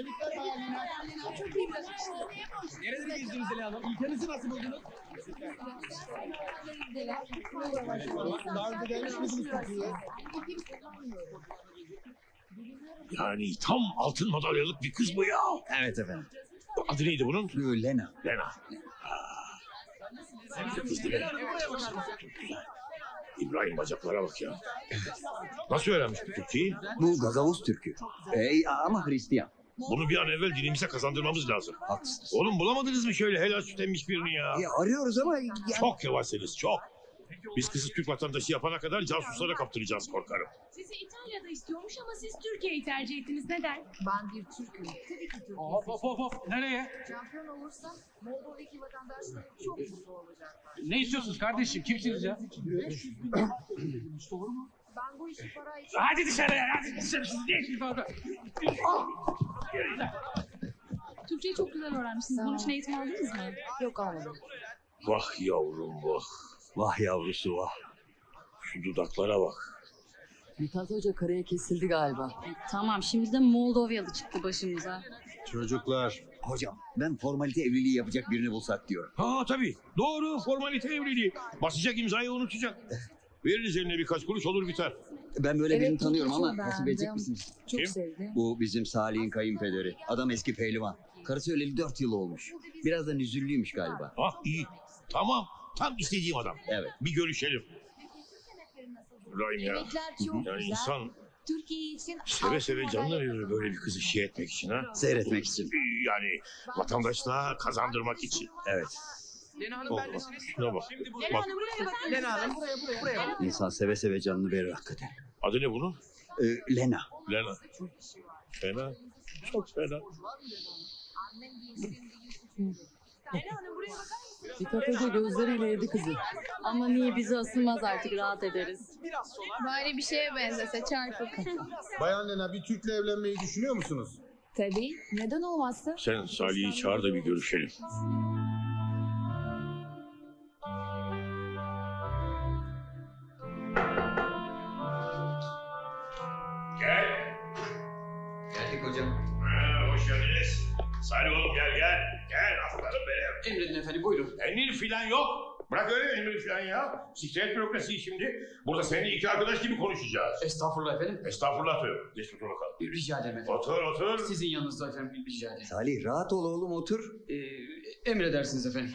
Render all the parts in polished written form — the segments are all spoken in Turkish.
Tebrikler Lena. Çok iyi biraz. Nerede gezdiniz Lena? Ülkenizi nasıl buldunuz? Daha önce gelmiş miydiniz Türkiye'ye? Yani tam altın madalyalık bir kız bu ya. Evet efendim. Adı neydi bunun? Lena. Lena. Sevgili kız değil mi? Çok güzel. İbrahim bacaklara bak ya. Nasıl öğrenmiş bu Türkçeyi? Bu Gagavuz Türkü. Ama Hristiyan. Bunu bir an evvel dilimize kazandırmamız lazım. Haklısınız. Oğlum bulamadınız mı şöyle helal süt emmiş birini ya? Arıyoruz ama... Çok yavaşsınız çok. Biz kızı Türk vatandaşı yapana kadar casuslara kaptıracağız korkarım. Sizi İtalya'da istiyormuş ama siz Türkiye'yi tercih ettiniz. Neden? Ben bir Türk'üm. Tabii ki Türkiye. Hop. Nereye? Şampiyon olursam Moldova'daki vatandaşlarım çok mutlu olacaklar. Ne istiyorsunuz kardeşim? Kimsiniz ya? Ben bu işi para için... Hadi dışarıya. Hadi dışarı. Siz ne işiniz var? Türkçeyi çok güzel öğrenmişsiniz. Bunun için eğitim aldınız mı? Yok almadım. Vah yavrum vah. Vah yavrusu vah. Şu dudaklara bak. Mithat Hoca karaya kesildi galiba. Tamam, şimdi de Moldovyalı çıktı başımıza. Çocuklar. Hocam ben formalite evliliği yapacak birini bulsak diyorum. Ha tabii. Doğru formalite evliliği. Basacak imzayı unutacak. Veririz eline birkaç kuruş olur biter. Ben böyle birini tanıyorum çok ama nasip edecek beğendim. misiniz? Çok Kim? sevdi. Bu bizim Salih'in kayınpederi. Adam eski pehlivan. Karısı öleli 4 yıl olmuş. Birazdan üzüllüymüş galiba. Ah iyi. Tamam. Tam istediğim adam. Evet. Bir görüşelim. İbrahim ya. Yemekler çok Yani güzel. insan Türkiye için... seve seve canını verir böyle bir kızı şey etmek için ha. Seyretmek için. Yani vatandaşlığa kazandırmak için. Evet. Lena Hanım Oh, bendesiniz. şuna bak. Şimdi Lena Bak. Hanım buraya bakar Lena Hanım buraya bak. İnsan seve seve canını verir hakikaten. Adı ne bunun? Lena. Lena. Fena. Çok fena. Lena Hanım buraya bakar mısınız? Mithat Hoca gözleriyle yedi kızı. Ama niye bizi asılmaz artık rahat ederiz. Bari bir şeye benzese çarpık. Bayan Lena bir Türk'le evlenmeyi düşünüyor musunuz? Tabii. Neden olmazsa? Sen Salih'i çağır da bir görüşelim. Gel. Geldik hocam. Hoş geldiniz. Salih oğlum gel. Gel aslanım benim. Emredin efendim buyurun. Emir filan yok. Bırak öyle emir filan ya. Sikret bürokrasiyi şimdi. Burada seninle iki arkadaş gibi konuşacağız. Estağfurullah efendim. Estağfurullah diyor. Geç otur bakalım. Rica ederim efendim. Otur. Sizin yanınızda efendim rica ederim. Salih rahat ol oğlum otur. Emredersiniz efendim.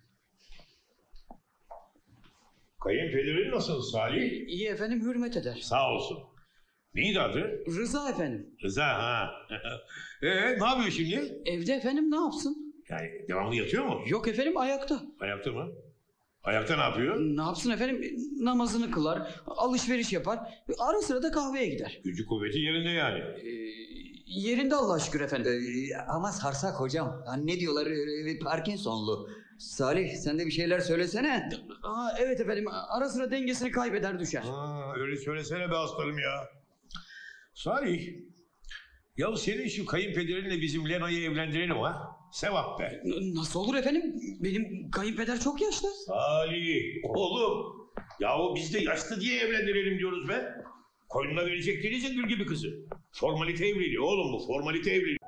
Kayınpederin nasıl Salih? İyi efendim hürmet eder. Sağ olsun. Neydi adı? Rıza efendim. Rıza ha. Ne yapıyor şimdi? Evde efendim ne yapsın? Yani devamlı yatıyor mu? Yok efendim ayakta. Ayakta mı? Ayakta ne yapıyor? Ne yapsın efendim? Namazını kılar, alışveriş yapar. Ara sıra da kahveye gider. Gücü kuvveti yerinde yani. Yerinde Allah'a şükür efendim. Ama sarsak hocam. Hani ne diyorlar Parkinsonlu. Salih sen de bir şeyler söylesene. Evet efendim ara sıra dengesini kaybeder düşer. Öyle söylesene be aslanım ya. Salih. Ya senin şu kayınpederinle bizim Lena'yı evlendirelim ha. Sevap be. Nasıl olur efendim? Benim kayınpeder çok yaşlı. Salih oğlum. Yahu biz de yaşlı diye evlendirelim diyoruz be. Koynuna verecek değiliz ya gül gibi kızı. Formalite evliliği oğlum bu formalite evliliği.